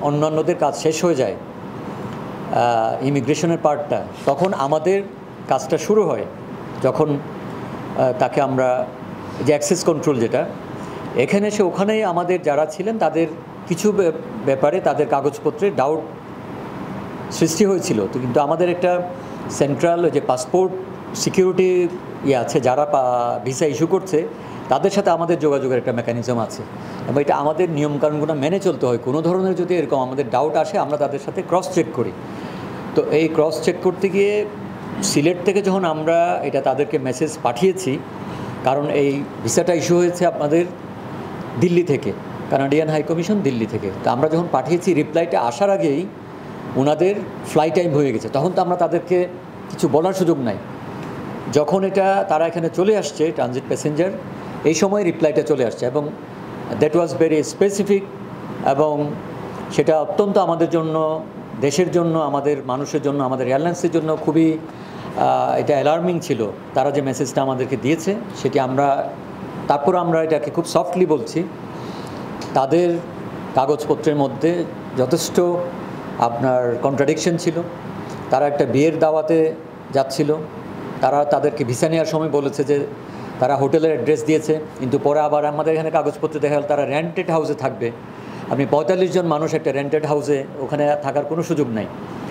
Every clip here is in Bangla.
অন্যান্যদের কাজ শেষ হয়ে যায় ইমিগ্রেশনের পার্টটা, তখন আমাদের কাজটা শুরু হয়। যখন তাকে আমরা যে অ্যাক্সেস কন্ট্রোল যেটা, এখানে এসে ওখানেই আমাদের যারা ছিলেন তাদের কিছু ব্যাপারে তাদের কাগজপত্রে ডাউট সৃষ্টি হয়েছিল। তো কিন্তু আমাদের একটা সেন্ট্রাল যে পাসপোর্ট সিকিউরিটি আছে, যারা ভিসা ইস্যু করছে তাদের সাথে আমাদের যোগাযোগের একটা মেকানিজম আছে, এবং এটা আমাদের নিয়মকানুনগুলো মেনে চলতে হয়। কোনো ধরনের যদি এরকম আমাদের ডাউট আসে আমরা তাদের সাথে ক্রস চেক করি। তো এই ক্রস চেক করতে গিয়ে সিলেট থেকে যখন আমরা এটা তাদেরকে মেসেজ পাঠিয়েছি, কারণ এই ভিসাটা ইস্যু হয়েছে আপনাদের দিল্লি থেকে, কানাডিয়ান হাই কমিশন দিল্লি থেকে। তো আমরা যখন পাঠিয়েছি রিপ্লাইটা আসার আগেই ওনাদের ফ্লাইট টাইম হয়ে গেছে, তখন তো আমরা তাদেরকে কিছু বলার সুযোগ নাই। যখন এটা তারা এখানে চলে আসছে ট্রানজিট প্যাসেঞ্জার, এই সময় রিপ্লাইটা চলে আসছে, এবং দ্যাট ওয়াজ ভেরি স্পেসিফিক, এবং সেটা অত্যন্ত আমাদের জন্য, দেশের জন্য, আমাদের মানুষের জন্য, আমাদের এয়ারলাইন্সের জন্য খুবই এটা অ্যালার্মিং ছিল। তারা যে মেসেজটা আমাদেরকে দিয়েছে সেটি তারপর আমরা এটাকে খুব সফটলি বলছি। তাদের কাগজপত্রের মধ্যে যথেষ্ট আপনার কন্ট্রাডিকশন ছিল। তারা একটা বিয়ের দাওয়াতে যাচ্ছিল, তারা তাদেরকে ভিসা নেওয়ার সময় বলেছে যে তারা হোটেলের অ্যাড্রেস দিয়েছে, কিন্তু পরে আবার আমাদের এখানে কাগজপত্রে দেখা গেল তারা রেন্টেড হাউসে থাকবে। আপনি 45 জন মানুষ একটা রেন্টেড হাউসে, ওখানে থাকার কোনো সুযোগ নাই।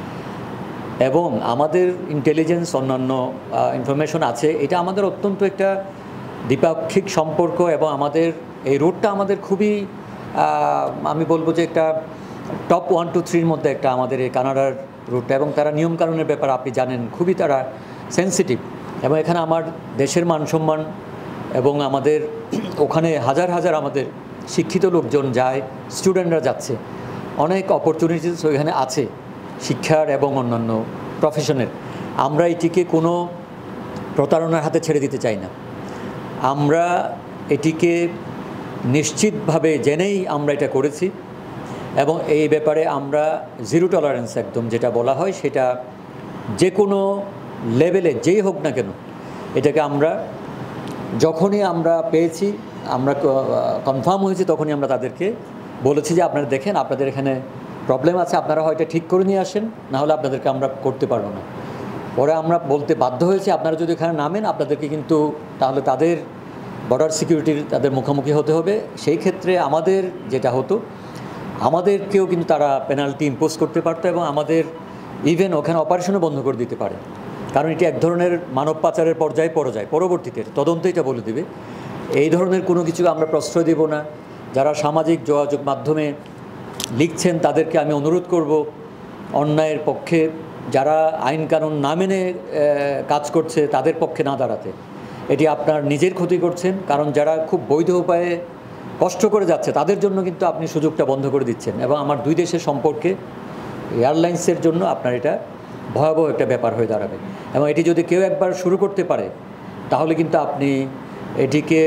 এবং আমাদের ইন্টেলিজেন্স অন্যান্য ইনফরমেশন আছে, এটা আমাদের অত্যন্ত একটা দ্বিপাক্ষিক সম্পর্ক, এবং আমাদের এই রুটটা আমাদের খুবই আমি বলবো যে একটা টপ 1 2 3-র মধ্যে একটা আমাদের এই কানাডার রুটটা। এবং তারা নিয়মকানুনের ব্যাপারে আপনি জানেন খুবই তারা সেন্সিটিভ, এবং এখানে আমার দেশের মান সম্মান, এবং আমাদের ওখানে হাজার হাজার আমাদের শিক্ষিত লোকজন যায়, স্টুডেন্টরা যাচ্ছে, অনেক অপরচুনিটিস ওইখানে আছে শিক্ষার এবং অন্যান্য প্রফেশনের। আমরা এটিকে কোনো প্রতারণার হাতে ছেড়ে দিতে চাই না। আমরা এটিকে নিশ্চিতভাবে জেনেই আমরা এটা করেছি, এবং এই ব্যাপারে আমরা জিরো টলারেন্স একদম যেটা বলা হয় সেটা যে কোনো লেভেলে যেই হোক না কেন, এটাকে আমরা যখনই আমরা পেয়েছি, আমরা কনফার্ম হয়েছে, তখনই আমরা তাদেরকে বলেছি যে আপনারা দেখেন আপনাদের এখানে প্রবলেম আছে, আপনারা হয়তো ঠিক করে নিয়ে আসেন, না হলে আপনাদেরকে আমরা করতে পারবো না। পরে আমরা বলতে বাধ্য হয়েছি আপনারা যদি এখানে নামেন আপনাদেরকে কিন্তু তাহলে তাদের বর্ডার সিকিউরিটির তাদের মুখোমুখি হতে হবে। সেই ক্ষেত্রে আমাদের যেটা হতো, আমাদেরকেও কিন্তু তারা পেনাল্টি ইম্পোজ করতে পারতো, এবং আমাদের ইভেন ওখানে অপারেশনও বন্ধ করে দিতে পারে, কারণ এটি এক ধরনের মানব পাচারের পর্যায়ে পড়ে যায়। পরবর্তীতে তদন্ত এটা বলে দেবে। এই ধরনের কোনো কিছু আমরা প্রশ্রয় দেব না। যারা সামাজিক যোগাযোগ মাধ্যমে লিখছেন তাদেরকে আমি অনুরোধ করব অন্যায়ের পক্ষে, যারা আইন কানুন না মেনে কাজ করছে তাদের পক্ষে না দাঁড়াতে। এটি আপনার নিজের ক্ষতি করছেন, কারণ যারা খুব বৈধ উপায়ে কষ্ট করে যাচ্ছে তাদের জন্য কিন্তু আপনি সুযোগটা বন্ধ করে দিচ্ছেন, এবং আমার দুই দেশের সম্পর্কে এয়ারলাইন্সের জন্য আপনার এটা ভয়াবহ একটা ব্যাপার হয়ে দাঁড়াবে। এবং এটি যদি কেউ একবার শুরু করতে পারে তাহলে কিন্তু আপনি এটিকে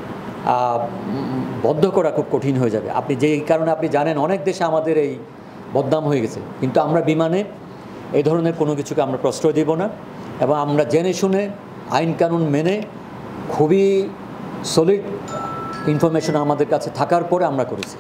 বন্ধ করা খুব কঠিন হয়ে যাবে। আপনি যেই কারণে আপনি জানেন অনেক দেশে আমাদের এই বদনাম হয়ে গেছে, কিন্তু আমরা বিমানে এই ধরনের কোনো কিছুকে আমরা প্রশ্রয় দিব না, এবং আমরা জেনে শুনে আইন কানুন মেনে খুবই সলিড ইনফরমেশন আমাদের কাছে থাকার পরে আমরা করেছি।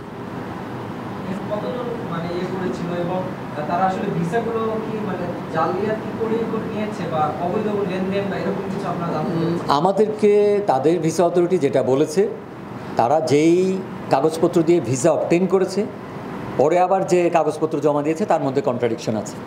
তারা আসলে ভিসাগুলো কি মানে জালিয়াতি করে নিয়েছে বা অবৈধ লেনদেন বা এরকম কিছু আপনারা জানতে? আমাদেরকে তাদের ভিসা অথরিটি যেটা বলেছে, তারা যেই কাগজপত্র দিয়ে ভিসা অবটেইন করেছে পরে আবার যে কাগজপত্র জমা দিয়েছে তার মধ্যে কন্ট্রাডিকশন আছে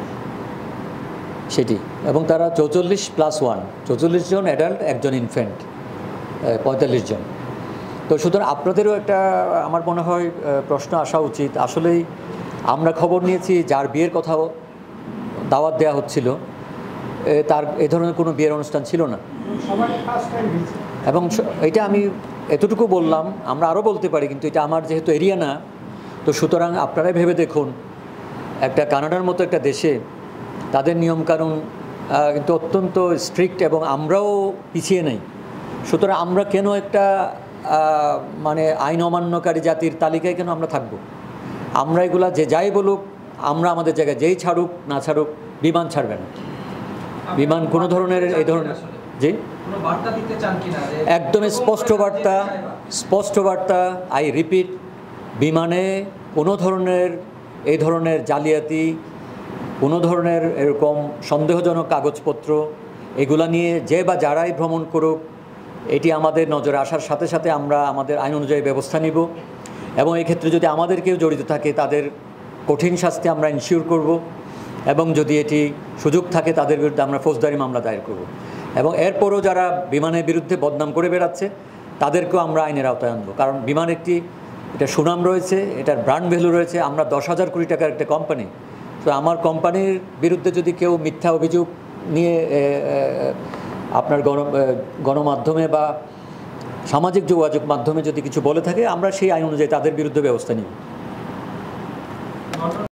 সেটি, এবং তারা 44+1 44 জন অ্যাডাল্ট, একজন ইনফ্যান্ট, 45 জন। তো সুতরাং আপনাদেরও একটা আমার মনে হয় প্রশ্ন আসা উচিত, আসলেই আমরা খবর নিয়েছি যার বিয়ের কথা দাওয়াত দেওয়া হচ্ছিল তার এ ধরনের কোনো বিয়ের অনুষ্ঠান ছিল না, এবং এটা আমি এতটুকু বললাম, আমরা আরও বলতে পারি, কিন্তু এটা আমার যেহেতু এরিয়া না, তো সুতরাং আপনারাই ভেবে দেখুন একটা কানাডার মতো একটা দেশে তাদের নিয়মকানুন কিন্তু অত্যন্ত স্ট্রিক্ট, এবং আমরাও পিছিয়ে নেই। সুতরাং আমরা কেন একটা মানে আইন অমান্যকারী জাতির তালিকায় কেন আমরা থাকবো? আমরা এগুলা যে যাই বলুক, আমরা আমাদের জায়গায় যেই ছাড়ুক না ছাড়ুক, বিমান ছাড়বে না। বিমান কোনো ধরনের এই ধরনের জি একদম স্পষ্ট বার্তা, আই রিপিট, বিমানে কোনো ধরনের এই ধরনের জালিয়াতি, কোনো ধরনের এরকম সন্দেহজনক কাগজপত্র এগুলা নিয়ে যে বা যারাই ভ্রমণ করুক, এটি আমাদের নজরে আসার সাথে সাথে আমরা আমাদের আইন অনুযায়ী ব্যবস্থা নিব এবং এই ক্ষেত্রে যদি আমাদের কেউ জড়িত থাকে তাদের কঠিন শাস্তি আমরা ইনশিওর করব এবং যদি এটি সুযোগ থাকে তাদের বিরুদ্ধে আমরা ফৌজদারি মামলা দায়ের করব এবং এরপরও যারা বিমানের বিরুদ্ধে বদনাম করে বেড়াচ্ছে তাদেরকেও আমরা আইনের আওতায় আনবো। কারণ বিমান এটা সুনাম রয়েছে, এটার ব্র্যান্ড ভ্যালু রয়েছে। আমরা 10,000 কোটি টাকার একটা কোম্পানি, তো আমার কোম্পানির বিরুদ্ধে যদি কেউ মিথ্যা অভিযোগ নিয়ে আপনার গণমাধ্যমে বা সামাজিক যোগাযোগ মাধ্যমে যদি কিছু বলে থাকে, আমরা সেই আইন অনুযায়ী তাদের বিরুদ্ধে ব্যবস্থা নিই।